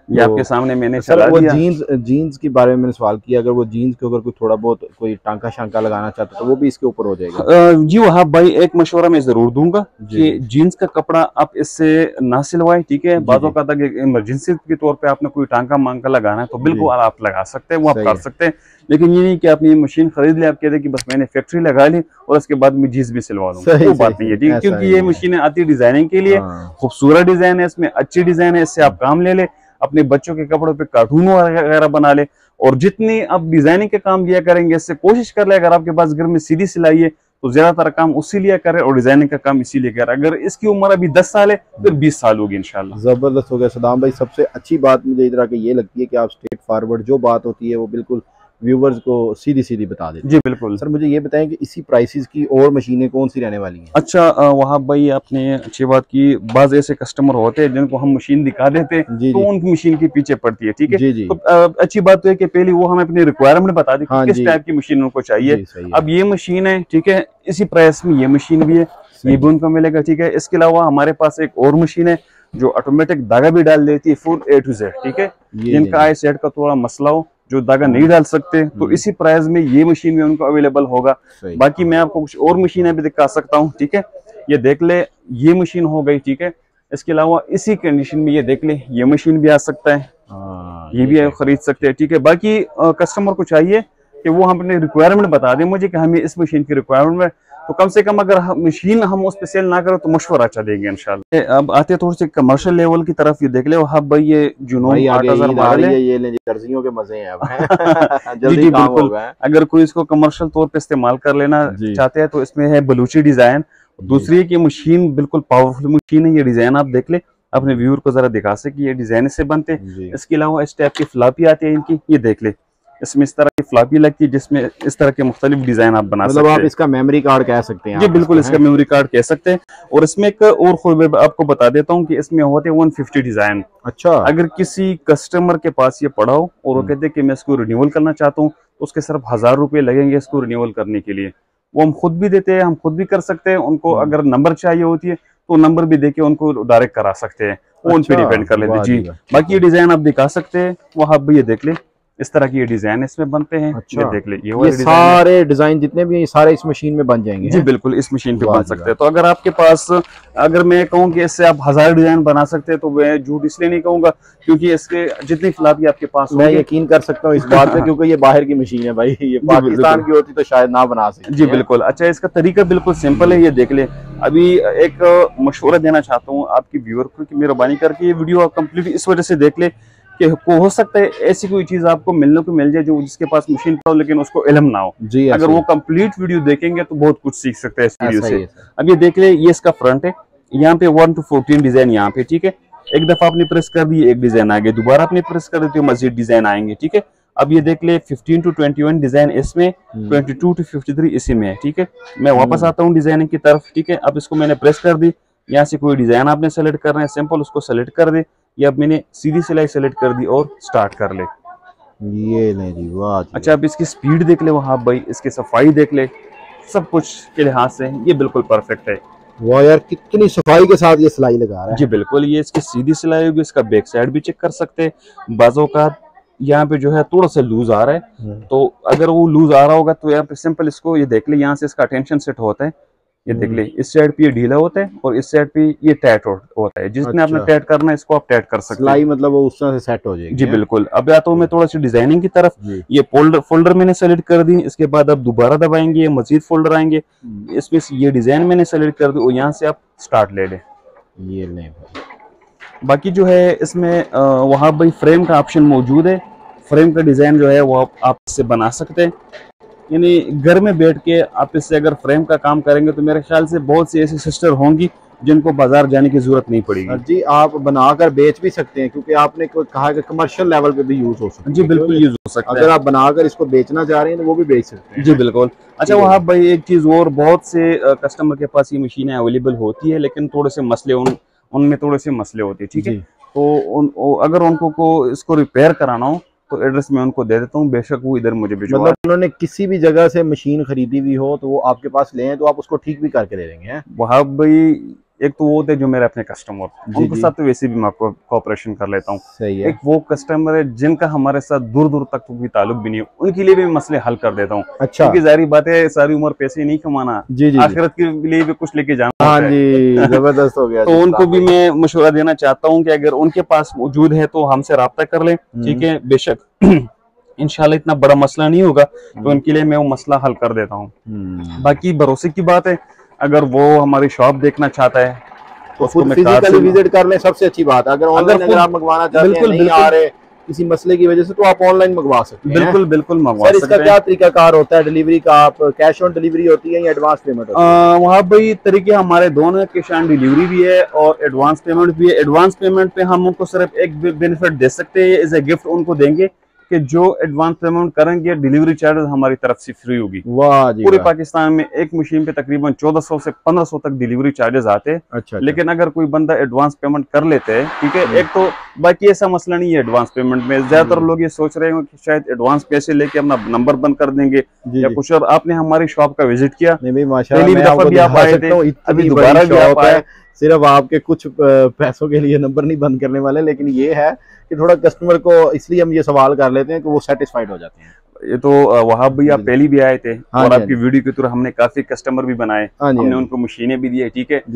ये आपके सामने मैंने सर चला वो दिया। जीन्स के बारे में मैंने सवाल किया, अगर वो जीन्स के ऊपर कोई थोड़ा बहुत कोई टांका शांका लगाना चाहता तो वो भी इसके ऊपर हो जाएगा? जी वहाँ भाई एक मशवरा मैं जरूर दूंगा कि जीन्स का कपड़ा आप इससे ना सिलवाएं, ठीक है। बातों का तक इमरजेंसी के तौर पे आपने कोई टांका मांका लगाना है तो बिल्कुल आप लगा सकते हैं, वो आप कर सकते हैं। लेकिन ये नहीं कि आपने मशीन खरीद ली, आप कहते हैं कि बस मैंने फैक्ट्री लगा ली और उसके बाद मैं जीन्स भी सिलवा लूँ, वो बात नहीं है, ठीक है। क्योंकि ये मशीनें आती डिजाइनिंग के लिए, खूबसूरत डिजाइन है इसमें, अच्छी डिजाइन है, इससे आप काम ले ले, अपने बच्चों के कपड़ों पे कार्टून वगैरह बना ले। और जितनी आप डिजाइनिंग के काम लिया करेंगे, इससे कोशिश कर ले अगर आपके पास घर में सीधी सिलाई है तो ज्यादातर काम उसी लिया करे और डिजाइनिंग का काम इसीलिए करे। अगर इसकी उम्र अभी 10 साल है फिर 20 साल होगी इंशाल्लाह। जबरदस्त हो गया सदाम भाई। सबसे अच्छी बात मुझे इधर आके ये लगती है कि आप स्ट्रेट फॉरवर्ड जो बात होती है वो बिल्कुल व्यूवर्स को सीधी सीधी बता देते हैं। जी बिल्कुल। सर मुझे ये बताएं कि इसी प्राइसेस की और मशीनें कौन सी रहने वाली हैं? अच्छा वहाँ भाई आपने अच्छी बात की, बाज ऐसे कस्टमर होते हैं जिनको हम मशीन दिखा देते हैं तो उनकी मशीन के पीछे पड़ती है, ठीक है। तो अच्छी बात तो है कि पहले वो हमें अपनी रिक्वायरमेंट बता दें किस टाइप की मशीन उनको चाहिए। अब ये मशीन है, ठीक है, इसी प्राइस में ये मशीन भी है, ये भी उनको मिलेगा, ठीक है। इसके अलावा हमारे पास एक और मशीन है जो ऑटोमेटिक धागा भी डाल देती है फुल A to Z, ठीक है। जिनका आई सेट का थोड़ा मसला हो, जो धागा नहीं डाल सकते, तो इसी प्राइस में ये मशीन भी उनको अवेलेबल होगा। बाकी मैं आपको कुछ और मशीनें भी दिखा सकता हूँ, ठीक है। ये देख ले, ये मशीन हो गई, ठीक है। इसके अलावा इसी कंडीशन में ये देख ले, ये मशीन भी आ सकता है, ये भी आप खरीद सकते हैं, ठीक है। बाकी कस्टमर को चाहिए कि वो हम अपने रिक्वायरमेंट बता दें मुझे कि हमें इस मशीन की रिक्वायरमेंट है, तो कम से कम अगर मशीन हम उस पर सेल ना करें तो मशवरा अच्छा देंगे इंशाल्लाह। अब आते हैं थोड़ी सी कमर्शियल लेवल की तरफ, ये देख ले हाँ भाई, ये जुनून 8000 मॉडल है, ये ले दर्जियों के मजे हैं अब। जल्दी काम बिल्कुल। अगर कोई इसको कमर्शियल तौर पे इस्तेमाल कर लेना चाहते हैं तो इसमें है बलूची डिजाइन। दूसरी है कि मशीन बिल्कुल पावरफुल मशीन है, ये डिजाइन आप देख ले, अपने व्यूअर को जरा दिखा से कि ये डिजाइन से बनते हैं। इसके अलावा इस टाइप की फ्लॉपी आती है इनकी, ये देख ले, इसमें इस तरह की फ्लॉपी लगती है जिसमें इस तरह के मुख्तलिफ डिजाइन आप बना सकते हैं। आप इसका मेमोरी कार्ड कह सकते हैं? जी बिल्कुल, इसका मेमोरी कार्ड कह सकते हैं। और इसमें एक और खूबी आपको बता देता हूँ कि इसमें होते हैं 150 डिजाइन। अच्छा। अगर किसी कस्टमर के पास ये पड़ा हो और वो कहते हैं कि मैं इसको रिन्यूअल करना चाहता हूँ, तो उसके सिर्फ 1000 रुपये लगेंगे इसको रिन्यूअल करने के लिए। वो हम खुद भी देते हैं, हम खुद भी कर सकते हैं। उनको अगर नंबर चाहिए होती है तो नंबर भी देके उनको डायरेक्ट करा सकते हैं, वो उन पे डिपेंड कर लेते हैं। जी बाकी ये डिजाइन आप दिखा सकते हैं, वो आप भी ये देख ले, इस तरह की ये डिजाइन इसमें बनते हैं। अच्छा। ये देख ले, ये सारे डिजाइन जितने भी हैं सारे इस मशीन में बन जाएंगे? जी बिल्कुल, इस मशीन पे बन सकते हैं। तो अगर आपके पास, अगर मैं कहूँ कि इससे आप 1000 डिजाइन बना सकते हैं तो मैं झूठ इसलिए नहीं कहूंगा क्योंकि इसके जितनी फ्लॉपी आपके पास, मैं यकीन कर सकता हूँ इस बात पे क्योंकि ये बाहर की मशीन है भाई, ये पाकिस्तान की होती तो शायद ना बना सकते। जी बिल्कुल। अच्छा, इसका तरीका बिल्कुल सिंपल है, ये देख ले। अभी एक मशवरा देना चाहता हूँ आपकी व्यूअर को कि मेहरबानी करके ये वीडियो आप कंप्लीट इस वजह से देख ले कि हो सकता है ऐसी कोई चीज आपको मिलने को मिल जाए जो जिसके पास मशीन हो लेकिन उसको इल्म ना हो। जी, अगर वो कंप्लीट वीडियो देखेंगे तो बहुत कुछ सीख सकते हैं इस वीडियो से। अब ये देख ले, ये इसका फ्रंट है, यहाँ पे 1 to 14 डिजाइन यहाँ पे, ठीक है। एक दफा आपने प्रेस कर दी, एक डिजाइन आगे, दोबारा आपने प्रेस कर दी तो मजीद डिजाइन आएंगे, ठीक है। अब ये देख ले, 15 to 21 डिजाइन इसमें, 22 to 53 इसी में है, ठीक है। मैं वापस आता हूँ डिजाइनिंग की तरफ, ठीक है। अब इसको मैंने प्रेस कर दी, यहाँ से कोई डिजाइन आपने सेलेक्ट करना है, सिंपल उसको सेलेक्ट कर दे, या अब मैंने सीधी सिलाई सेलेक्ट कर दी और स्टार्ट कर ले। ये नहीं जी, वाह। अच्छा, अब इसकी स्पीड देख ले वहाँ भाई, इसकी सफाई देख ले, सब कुछ के लिहाज से ये बिल्कुल परफेक्ट है। वाह यार, कितनी सफाई के साथ ये सिलाई लगा रहा है। जी बिल्कुल, ये इसकी सीधी सिलाई होगी, इसका बैक साइड भी चेक कर सकते हैं। बाजों का यहाँ पे जो है थोड़ा सा लूज आ रहा है, तो अगर वो लूज आ रहा होगा तो यहाँ पे सिंपल इसको ये देख ले, यहाँ से इसका टेंशन सेट होता है, ये देख ले, इस साइड पे ये ढीला होता है और इस साइड पे ये टाइट होता है। जिसने आपने टाइट करना है इसको आप टाइट कर सकते हैं। सिलाई मतलब वो उस तरह से सेट हो जाएगी। जी बिल्कुल। अब आता हूँ मैं थोड़ा सी डिजाइनिंग की तरफ। ये फोल्डर मैंने सेलेक्ट कर दी, इसके बाद अब दोबारा दबाएंगे, मजीद फोल्डर आएंगे, इसमें ये डिजाइन मैंने सेलेक्ट कर दी और यहाँ से आप स्टार्ट ले लें। ये नहीं, बाकी जो है इसमें वहाँ भाई फ्रेम का ऑप्शन मौजूद है। फ्रेम का डिजाइन जो है वो आप इससे बना सकते हैं, यानी घर में बैठ के आप इससे अगर फ्रेम का काम करेंगे तो मेरे ख्याल से बहुत सी ऐसी सिस्टर होंगी जिनको बाजार जाने की जरूरत नहीं पड़ेगी। जी, आप बनाकर बेच भी सकते हैं क्योंकि आपने कहा कि कमर्शियल लेवल पे भी यूज हो सकता है। जी बिल्कुल, यूज हो सकता है। अगर आप बनाकर इसको बेचना चाह रहे हैं तो वो भी बेच सकते हैं। जी बिल्कुल। अच्छा, वहाँ भाई एक चीज और, बहुत से कस्टमर के पास ये मशीनें अवेलेबल होती है लेकिन थोड़े से मसले उनमें थोड़े से मसले होते हैं, ठीक है। तो अगर उनको इसको रिपेयर कराना हो तो एड्रेस मैं उनको दे देता हूँ, बेशक वो इधर मुझे भिजवा। मतलब उन्होंने किसी भी जगह से मशीन खरीदी हुई हो तो वो आपके पास ले तो आप उसको ठीक भी करके दे देंगे? वहाँ भाई एक तो वो होते हैं जो मेरे अपने कस्टमर, उनके साथ तो वैसे भी मैं कोऑपरेशन कर लेता हूँ। सही है। एक वो कस्टमर है जिनका हमारे साथ दूर दूर तक कोई ताल्लुक भी नहीं है, उनके लिए भी मैं मसले हल कर देता हूँ। अच्छा। क्योंकि जारी बात है सारी उम्र पैसे नहीं कमाना, आखिरत के लिए भी कुछ लेके जाना। हाँ जी, जबरदस्त हो गया। तो उनको भी मैं मशवरा देना चाहता हूँ कि अगर उनके पास मौजूद है तो हमसे राब्ता कर लें, ठीक है। बेशक इंशाल्लाह इतना बड़ा मसला नहीं होगा, तो उनके लिए मैं वो मसला हल कर देता हूँ। बाकी भरोसे की बात है, अगर वो हमारी शॉप देखना चाहता है तो खुद फिजिकली विजिट कर लें, सबसे अच्छी बात। अगर ऑनलाइन अगर आप मंगवाना चाहते हैं, नहीं आ रहे किसी मसले की वजह से, तो आप ऑनलाइन मंगवा सकते हैं। बिल्कुल बिल्कुल मंगवा सकते हैं। इसका क्या तरीकाकार होता है डिलीवरी का? आप कैश ऑन डिलीवरी होती है या एडवांस पेमेंट होती है? वहाँ भाई तरीके हमारे दोनों, कैश ऑन डिलीवरी भी है और एडवांस पेमेंट भी है। एडवांस पेमेंट पे हम उनको सिर्फ एक बेनिफिट दे सकते हैं, एज ए गिफ्ट उनको देंगे कि जो एडवांस पेमेंट करेंगे डिलीवरी चार्जेस हमारी तरफ से फ्री होगी। वाह जी, पूरे पाकिस्तान में एक मशीन पे तकरीबन 1400 से 1500 तक डिलीवरी चार्जेस आते हैं। अच्छा। लेकिन अगर कोई बंदा एडवांस पेमेंट कर लेते हैं, ठीक है, एक तो बाकी ऐसा मसला नहीं है एडवांस पेमेंट में। ज्यादातर लोग ये सोच रहे हैं कि शायद एडवांस पैसे लेके अपना नंबर बंद कर देंगे या कुछ। और आपने हमारी शॉप का विजिट किया, पहली दफा भी आप आए थे, अभी दोबारा भी आप आए। सिर्फ आपके कुछ पैसों के लिए नंबर नहीं बंद करने वाले, लेकिन ये है कि थोड़ा कस्टमर को, इसलिए हम ये सवाल कर लेते हैं कि वो सेटिस्फाइड हो जाते हैं। ये तो वहाब भाई आप पहली भी आए थे और आपकी वीडियो के थ्रू हमने काफी कस्टमर भी बनाए, हमने उनको मशीनें भी दी है, ठीक है।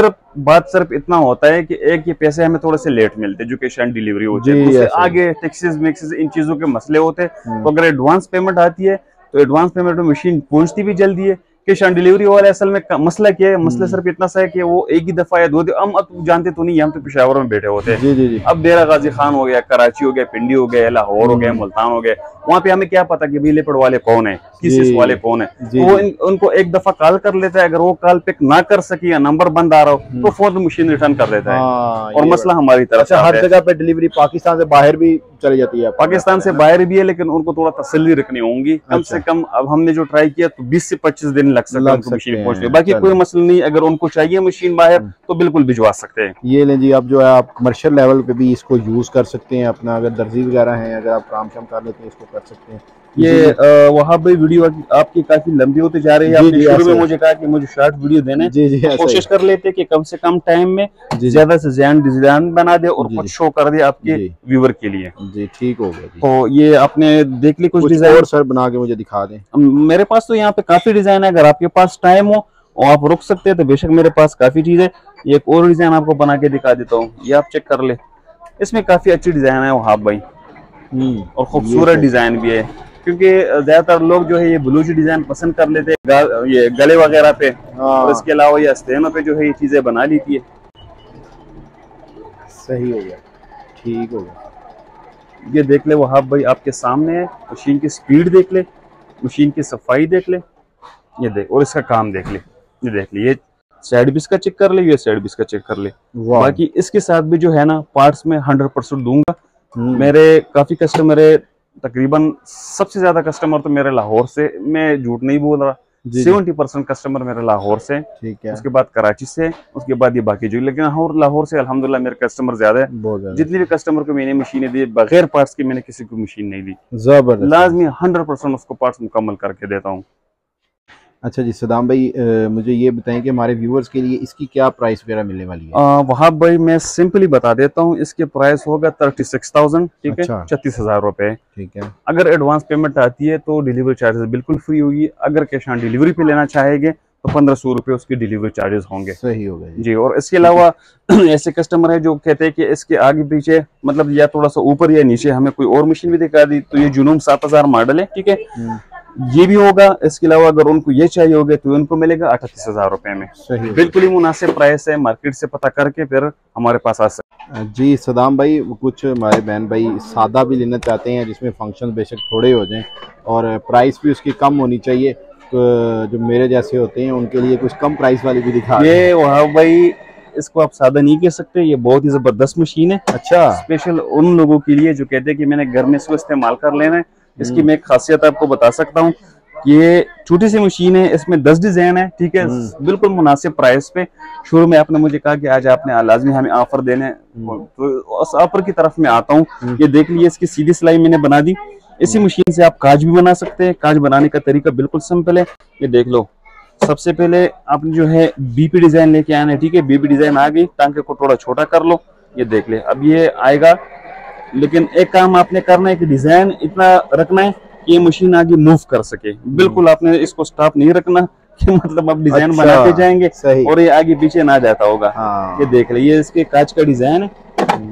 सिर्फ इतना होता है कि एक ये पैसे हमें थोड़े से लेट मिलते हैं जो कैश ऑन डिलीवरी होती है, आगे टैक्सेस मैक्सेस इन चीजों के मसले होते हैं। तो अगर एडवांस पेमेंट आती है तो एडवांस पेमेंट में मशीन पहुंचती भी जल्दी है। कैश ऑन डिलीवरी वाले असल में मसला क्या है, मसला सिर्फ इतना सा है कि वो एक ही दफा या दो हम अब जानते तो नहीं, हम तो पेशावर में बैठे होते हैं। अब डेरा गाजी खान हो गया, कराची हो गया, पिंडी हो गया, लाहौर हो गया, मुल्तान हो गया, वहाँ पे हमें क्या पता कि बिजली पड़ वाले कौन है, किस वाले कौन है। तो वो उनको एक दफा कॉल कर लेता है, अगर वो कॉल पिक ना कर सके या नंबर बंद आ रहा हो तो फोन मशीन रिटर्न कर देता है और मसला हमारी तरफ से। हर जगह पे डिलीवरी पाकिस्तान से बाहर भी चली जाती है? पाकिस्तान से बाहर भी है, लेकिन उनको थोड़ा तसल्ली रखनी होगी। कम से कम अब हमने जो ट्राई किया तो 20 से 25 दिन लग सकते हैं मशीन पहुंचने। बाकी कोई मसला नहीं, अगर उनको चाहिए मशीन बाहर तो बिल्कुल भिजवा सकते हैं। ये लें जी, अब जो है आप कमर्शियल लेवल पे भी इसको यूज कर सकते हैं अपना, अगर दर्जी वगैरह है, अगर आप काम शाम कर लेते हैं इसको कर सकते हैं। ये वहाँ पे वीडियो आपकी काफी लंबी होती जा रही है। आपने शुरू में मुझे कहा कि मुझे शॉर्ट वीडियो देने, कोशिश कर लेते कि कम से कम टाइम में ज्यादा से ज्यादा डिजाइन बना दे और कुछ शो कर दे आपके व्यूअर के लिए। जी ठीक हो गया। तो ये आपने देख ली कुछ डिजाइन और सर बना के मुझे दिखा दें। मेरे पास तो यहाँ पे काफी डिजाइन है, अगर आपके पास टाइम हो और आप रुक सकते हैं तो बेशक मेरे पास काफी चीज है। ये एक और डिजाइन आपको बना के दिखा देता हूँ, ये आप चेक कर ले। इसमें काफी अच्छी डिजाइन है वहाब भाई और खूबसूरत डिजाइन भी है, क्योंकि ज्यादातर लोग जो है ये ब्लूच डिजाइन पसंद कर लेते हैं ये गले वगैरह पे, और इसके अलावा ये आस्तीनों पे जो है ये चीजें बना लेती है। सही हो गया, ठीक हो गया। ये देख ले वहाब भाई आपके सामने है, मशीन की स्पीड देख ले, मशीन की सफाई देख ले, ये देख, और इसका काम देख ले, ये देख ले, ये साइड भी इसका चेक कर ले, ये साइड भी इसका चेक कर ले। बाकी इसके साथ भी जो है ना पार्ट्स में 100% दूंगा। मेरे काफी कस्टमर है, तकरीबन सबसे ज्यादा कस्टमर तो मेरे लाहौर से, मैं झूठ नहीं बोल रहा, 70% कस्टमर मेरे लाहौर से, ठीक है, उसके बाद कराची से, उसके बाद ये बाकी जो, लेकिन लाहौर से अल्हम्दुलिल्लाह मेरे कस्टमर ज्यादा है। जितने भी कस्टमर को मैंने मशीनें दी बगैर पार्ट्स की मैंने किसी को मशीन नहीं दी, जबरदस्त, लाजमी 100% उसको पार्ट्स मुकम्मल करके देता हूँ। अच्छा जी सदाम भाई, मुझे ये बताएं कि हमारे व्यूअर्स के लिए इसकी क्या प्राइस वगैरह मिलने वाली है? वहाब भाई मैं सिंपली बता देता हूँ, इसके प्राइस होगा 36,000, ठीक है, 36,000 रुपए, ठीक है। अगर एडवांस पेमेंट आती है तो डिलीवरी चार्जेस बिल्कुल फ्री होगी। अगर कैश ऑन डिलीवरी पे लेना चाहेंगे तो 1500 रुपए उसकी डिलीवरी चार्जेस होंगे। सही हो गया जी। और इसके अलावा ऐसे कस्टमर है जो कहते हैं कि इसके आगे पीछे मतलब या थोड़ा सा ऊपर या नीचे हमें कोई और मशीन भी दिखा दी, तो ये जुनून 7000 मॉडल है, ठीक है, ये भी होगा। इसके अलावा अगर उनको ये चाहिए होगा तो उनको मिलेगा 38,000 रुपए में। सही, बिल्कुल ही मुनासिब प्राइस है, मार्केट से पता करके फिर हमारे पास आ सकते। जी सदाम भाई, कुछ हमारे बहन भाई सादा भी लेना चाहते हैं जिसमें फंक्शन बेशक थोड़े हो जाएं और प्राइस भी उसकी कम होनी चाहिए, तो जो मेरे जैसे होते हैं उनके लिए कुछ कम प्राइस वाली भी दिखा। ये वहाँ भाई इसको आप सादा नहीं कह सकते, ये बहुत ही जबरदस्त मशीन है। अच्छा, स्पेशल उन लोगों के लिए जो कहते हैं कि मैंने घर में इसको इस्तेमाल कर लेना है। इसकी मैं एक खासियत आपको बता सकता हूँ, ये छोटी सी मशीन है, इसमें 10 डिजाइन है, ठीक है, बिल्कुल मुनासिब प्राइस पे। शुरू में आपने मुझे कहा कि आज आपने लाजमी हमें ऑफर देने, तो उस ऑफर की तरफ मैं आता हूँ। ये देख लीजिए, इसकी सीधी सिलाई मैंने बना दी। इसी मशीन से आप काज भी बना सकते हैं। काज बनाने का तरीका बिल्कुल सिंपल है, ये देख लो, सबसे पहले आपने जो है बीपी डिजाइन लेके आना है, ठीक है। बीपी डिजाइन आ गई, टांके को थोड़ा छोटा कर लो, ये देख ले अब ये आएगा। लेकिन एक काम आपने करना है कि डिजाइन इतना रखना है कि ये मशीन आगे मूव कर सके। बिल्कुल आपने इसको स्टॉप नहीं रखना कि मतलब आप डिजाइन बनाते जाएंगे और ये आगे पीछे ना जाता होगा। ये देख ले, ये इसके कांच का डिजाइन है,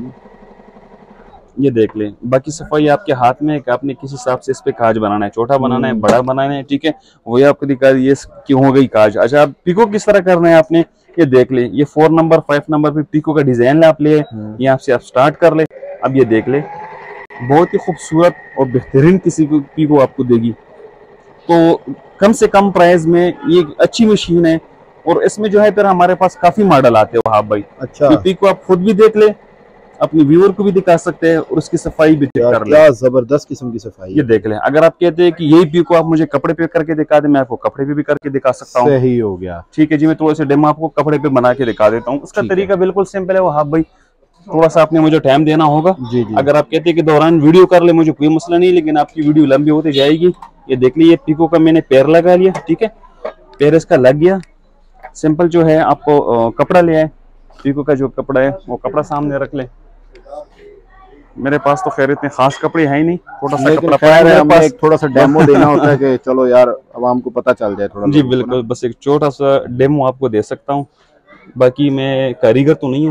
ये देख ले। बाकी सफाई आपके हाथ में है कि आपने किस हिसाब से इस पे काज बनाना है, छोटा बनाना है, बड़ा बनाना है, ठीक है। वही आपको दिखा, ये क्यों हो गई काज। अच्छा, आप पिको किस तरह करना है आपने, ये देख ले। ये 4 नंबर 5 नंबर पे पिको का डिजाइन आप ले, यहाँ से आप स्टार्ट कर ले। अब ये देख ले, बहुत ही खूबसूरत और बेहतरीन किसी को पिको आपको देगी। तो कम से कम प्राइस में ये अच्छी मशीन है और इसमें जो है फिर हमारे पास काफी मॉडल आते हैं वहां भाई। अच्छा, पिको आप खुद भी देख ले, अपने व्यूअर को भी दिखा सकते हैं और उसकी सफाई भी चेक कर ले। क्या जबरदस्त किस्म की सफाई, ये देख ले। अगर आप कहते हैं कि यही पिको आप मुझे कपड़े पे करके दिखा दे, मैं आपको कपड़े पे भी करके दिखा सकता हूँ। सही हो गया, ठीक है जी। मैं थोड़ा सा डेमो आपको कपड़े पे बना के दिखा देता हूँ। उसका तरीका बिल्कुल सिंपल है। वो हाँ भाई, थोड़ा सा आपने मुझे टाइम देना होगा। जी जी। अगर आप कहते हैं कि दौरान वीडियो कर ले, मुझे कोई मसला नहीं, लेकिन आपकी वीडियो लंबी होती जाएगी। ये देख लीजिए, पिको का मैंने पैर लगा लिया, ठीक है। पैर इसका लग गया। सिंपल जो है आपको कपड़ा ले आए, पिको का जो कपड़ा है वो कपड़ा सामने रख ले। मेरे पास तो खैर इतने खास कपड़े है ही नहीं, छोटा सा कपड़ा पड़ा है। हमें एक थोड़ा सा डेमो देना होता है कि चलो यार आवाम को पता चल जाए थोड़ा। जी बिल्कुल, बस एक छोटा सा डेमो आपको दे सकता हूँ। बाकी मैं कारीगर तो नहीं हूँ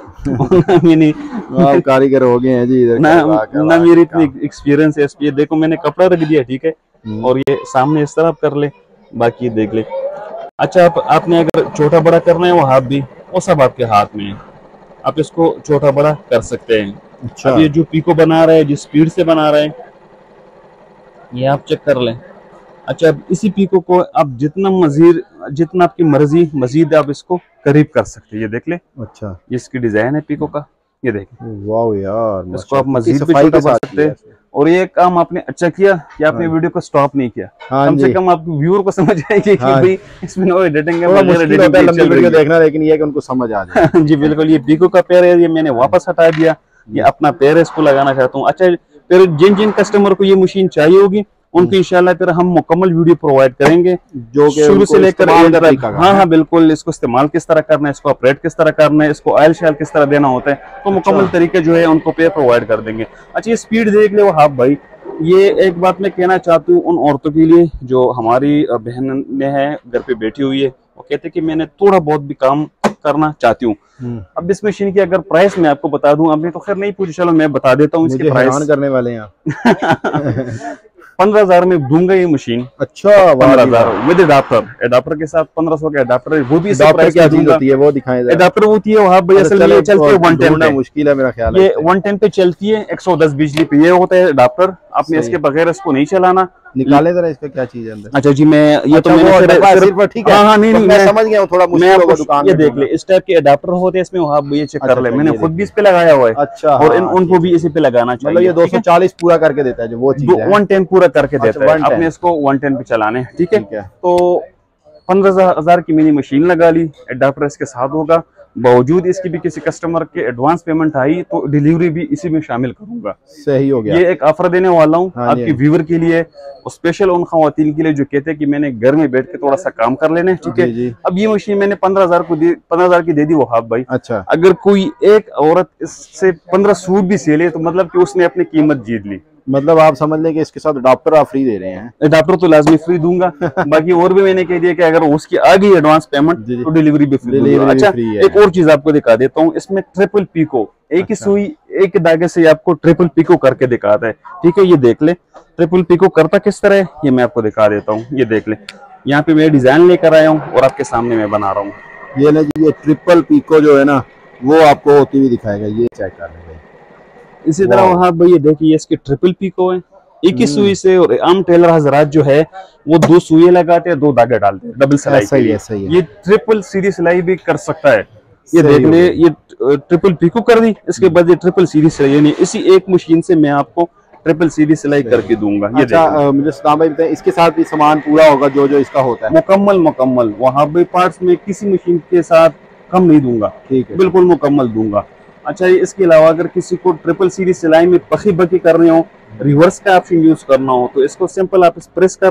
आप कारीगर हो गए हैं जी इधर ना मेरी इतनी एक्सपीरियंस है। ये देखो, मैंने कपड़ा रख दिया, ठीक है, और ये सामने इस तरह कर ले, बाकी देख ले। अच्छा, आपने अगर छोटा बड़ा करना है वो हाथ भी, वो सब आपके हाथ में है, आप इसको छोटा बड़ा कर सकते हैं। अच्छा। अब ये जो पिको बना रहे हैं, जिस स्पीड से बना रहे हैं, ये आप चेक कर लें। अच्छा, अब इसी पिको को आप जितना आपकी मर्जी मजीद आप इसको करीब कर सकते हैं, ये देख ले। अच्छा, ये इसकी डिजाइन है पिको का, ये देखिए। वाह यार, इसको आप मजीद भी छोटा कर सकते हैं। और ये काम आपने अच्छा किया कि आपने वीडियो को स्टॉप नहीं किया। कम से कम आप व्यूअर को समझ आएगी कि भाई इसमें नो एडिटिंग है, लंबी वीडियो देखना, लेकिन ये कि उनको समझ आ जाए। जी बिल्कुल। ये पिको का पैर है, ये मैंने वापस हटा दिया। ये अपना पैर इसको लगाना चाहता हूँ। अच्छा, फिर जिन कस्टमर को ये मशीन चाहिए होगी उनको इंशाल्लाह फिर हम मुकम्मल वीडियो प्रोवाइड करेंगे, जो शुरू से लेकर हाँ बिल्कुल, इसको इस्तेमाल किस तरह करना है, इसको ऑपरेट किस तरह करना है, इसको ऑयल शैल किस तरह देना होता है, तो मुकम्मल तरीके जो है उनको पे प्रोवाइड कर देंगे। अच्छा, ये स्पीड देख ले वो हाँ भाई। ये एक बात मैं कहना चाहती हूँ उन औरतों के लिए जो हमारी बहन ने है घर पे बैठी हुई है, वो कहते हैं कि मैंने थोड़ा बहुत भी काम करना चाहती हूँ। अब इस मशीन की अगर प्राइस मैं आपको बता दूं, आपने तो खैर नहीं पूछा, चलो मैं बता देता हूँ इसकी प्राइस। करने वाले हैं 15,000 में दूंगा ये मशीन। अच्छा, 15,000 विद एडाप्टर के साथ 1500 का एडाप्टर है, वो भी इसी प्राइस क्या चीज होती है वो दिखाएं। एडाप्टर होती है वहाँ भैया, असल में चलती है 110 पे, मुश्किल है मेरा ख्याल है। ये 110 पे चलती है, 110 बिजली पे ये होता है एडाप्टर। आपने इसके बगैर इसको नहीं चलाना। निकाले जरा इसका क्या चीज है अंदर। अच्छा जी, मैं ये तो मैंने ठीक है, हाँ नहीं मैं समझ गया हूँ, थोड़ा मुश्किल होगा दुकान। ये देख ले, इस टाइप के एडाप्टर होते हैं इसमें, वहाँ ये चेक कर ले, मैंने खुद भी इस पे लगाया हुआ है। अच्छा, और उनको भी इसी पे लगाना चाहिए। मतलब ये 240 पूरा करके देता है, जो वो चीज है 110 पूरा करके देता है। आपने इसको 110 पे चलाने, ठीक है। तो 15,000 की मैंने मशीन लगा ली, एडाप्टर इसके साथ होगा। बावजूद इसकी भी किसी कस्टमर के एडवांस पेमेंट आई तो डिलीवरी भी इसी में शामिल करूंगा। सही हो गया। ये एक ऑफर देने वाला हूँ आपके व्यूअर के लिए, स्पेशल उन खवातीन के लिए जो कहते हैं कि मैंने घर में बैठ के थोड़ा सा काम कर लेना है, ठीक है। अब ये मशीन मैंने 15,000 की दे दी वो हाफ भाई। अच्छा, अगर कोई एक औरत इससे 15 सूट भी सेल है तो मतलब कि उसने अपनी कीमत जीत ली। मतलब आप समझ लें कि इसके साथ अडाप्टर आप फ्री दे रहे हैं। अडाप्टर तो लाजमी फ्री दूंगा। बाकी और भी मैंने कह दिया कि अगर उसकी आ गई एडवांस पेमेंट तो डिलीवरी भी फ्री दूंगा। अच्छा, एक और चीज आपको दिखा देता हूँ, इसमें ट्रिपल पिको, एक ही सुई एक धागे से आपको ट्रिपल पिको करके दिखाता है, ठीक है। ये देख ले, ट्रिपल पिको करता किस तरह है ये मैं आपको दिखा देता हूँ। ये देख ले, यहाँ पे मैं डिजाइन लेकर आया हूँ और आपके सामने मैं बना रहा हूँ। ये ना जी, ये ट्रिपल पिको जो है ना वो आपको होती हुई दिखाएगा, ये चेक कर लेंगे। इसी तरह वहाँ भैया देखिए, इसके ट्रिपल पिको है, एक ही सुई से। और आम टेलर हजरात जो है वो 2 सुई लगाते हैं, 2 धागे डालते हैं डबल सिलाई के लिए। ये ट्रिपल सीधी सिलाई भी कर सकता है। ये देख ले, ये ट्रिपल पिको कर दी, इसके बाद ये ट्रिपल सीधी सिलाई, यानी इसी एक मशीन से मैं आपको ट्रिपल सीधी सिलाई करके दूंगा। ये अच्छा, मुझे सदाम भाई बताएं, इसके साथ भी सामान पूरा होगा जो इसका होता है? मुकम्मल वहाँ भी पार्ट्स में किसी मशीन के साथ कम नहीं दूंगा, ठीक है, बिल्कुल मुकम्मल दूंगा। अच्छा, इसके अलावा अगर किसी को ट्रिपल सीधी सिलाई में पखी बकी करनी हो, रिवर्स का ऑप्शन यूज करना हो, तो इसको सिंपल आप प्रेस कर ले,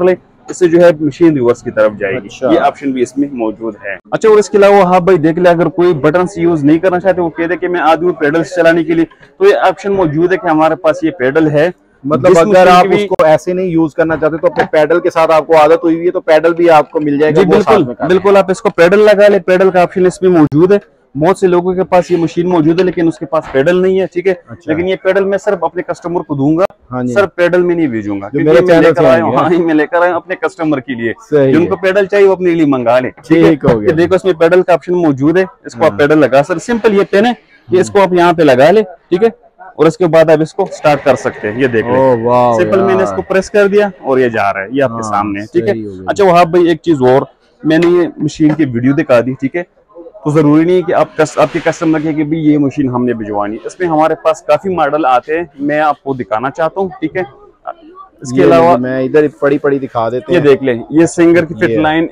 इससे जो है मशीन रिवर्स की तरफ जाएगी। अच्छा। ये ऑप्शन भी इसमें मौजूद है। अच्छा, और इसके अलावा हाँ भाई देख ले, अगर कोई बटन से यूज नहीं करना चाहते, वो कह दे कि मैं आदमी पेडल से चलाने के लिए, तो ये ऑप्शन मौजूद है कि हमारे पास ये पेडल है। मतलब अगर आप उसको ऐसे नहीं यूज करना चाहते तो अपने पैडल के साथ आपको आदत हुई है तो पैडल भी आपको मिल जाएगा। जी बिल्कुल, आप इसको पेडल लगा ले, पेडल का ऑप्शन इसमें मौजूद है। बहुत से लोगों के पास ये मशीन मौजूद है लेकिन उसके पास पेडल नहीं है, ठीक है। अच्छा। लेकिन ये पेडल मैं सिर्फ अपने कस्टमर को दूंगा, सिर्फ पेडल में नहीं भेजूंगा, क्योंकि मैं लेकर आया हूँ, हाँ मैं लेकर आया हूँ अपने कस्टमर के लिए। जिनको पेडल चाहिए वो अपने लिए मंगा ले, ठीक है। देखो इसमें पेडल का ऑप्शन मौजूद है, इसको आप पेडल लगा सर, सिंपल ये पेन है, ये इसको आप यहाँ पे लगा ले, ठीक है। और इसके बाद आप इसको स्टार्ट कर सकते हैं। ये देख ले, सिंपल मैंने इसको प्रेस कर दिया और ये जा रहा है, ये आपके सामने है, ठीक है। अच्छा वहां भाई एक चीज और, मैंने ये मशीन की वीडियो दिखा दी, ठीक है। तो जरूरी नहीं कि आपके कस्टमर के भी ये मशीन हमने भिजवानी, इसमें हमारे पास काफी मॉडल आते हैं, मैं आपको दिखाना चाहता हूँ, ठीक है। इसके अलावा मैं इधर पड़ी दिखा देते हैं। ये देख लें, ये सिंगर की फिट लाइन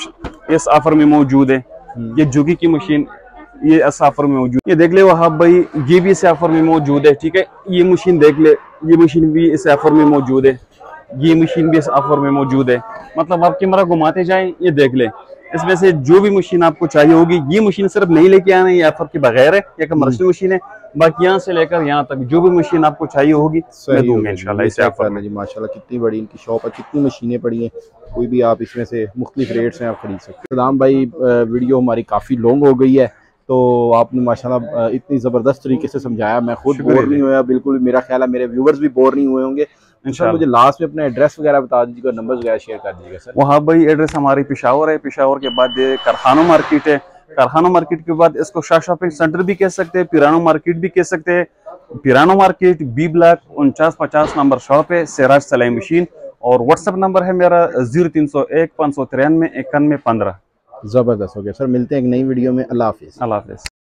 इस ऑफर में मौजूद है। ये जुगी की मशीन ये इस ऑफर में मौजूद, ये देख ले वहां भाई, ये भी इस ऑफर में मौजूद है, ठीक है। ये मशीन देख ले, ये मशीन भी इस ऑफर में मौजूद है, ये मशीन भी इस ऑफर में मौजूद है। मतलब आप कैमरा घुमाते जाएं, ये देख ले, इसमें से जो भी मशीन आपको चाहिए होगी, ये मशीन सिर्फ नहीं लेके आना, ये ऑफर के बगैर है, ये कमर्शियल मशीन है। बाकी यहाँ से लेकर यहाँ तक जो भी मशीन आपको चाहिए होगी मैं दूंगा इंशाल्लाह इस ऑफर में। जी माशाल्लाह, कितनी बड़ी इनकी शॉप है, कितनी मशीनें पड़ी हैं, कोई भी आप इसमें से मुख्तलिफ रेट्स हैं आप खरीद सकते हैं। सदाम भाई वीडियो हमारी काफ़ी लॉन्ग हो गई है, तो आपने माशाल्लाह इतनी ज़बरदस्त तरीके से समझाया, मैं खुद बोर नहीं हुआ बिल्कुल, मेरा ख्याल है मेरे व्यूवर्स भी बोर नहीं हुए होंगे। इंशाल्लाह मुझे लास्ट में अपना एड्रेस वगैरह बता दीजिएगा, नंबर वगैरह शेयर कर दीजिएगा सर। वहाँ भाई एड्रेस हमारी पेशावर है, पेशावर के बाद कारखाना मार्केट है, कारखाना मार्केट के बाद इसको शाह शॉपिंग सेंटर भी कह सकते हैं, पिरानो मार्केट भी कह सकते हैं। पिरानो market B block 4950 number shop है, सिराज सिलाई मशीन। और व्हाट्सएप नंबर है मेरा 0301 593 91 15। ज़बरदस्त हो गया सर, मिलते हैं एक नई वीडियो में। अल्लाह हाफिज़। अल्लाह हाफिज़।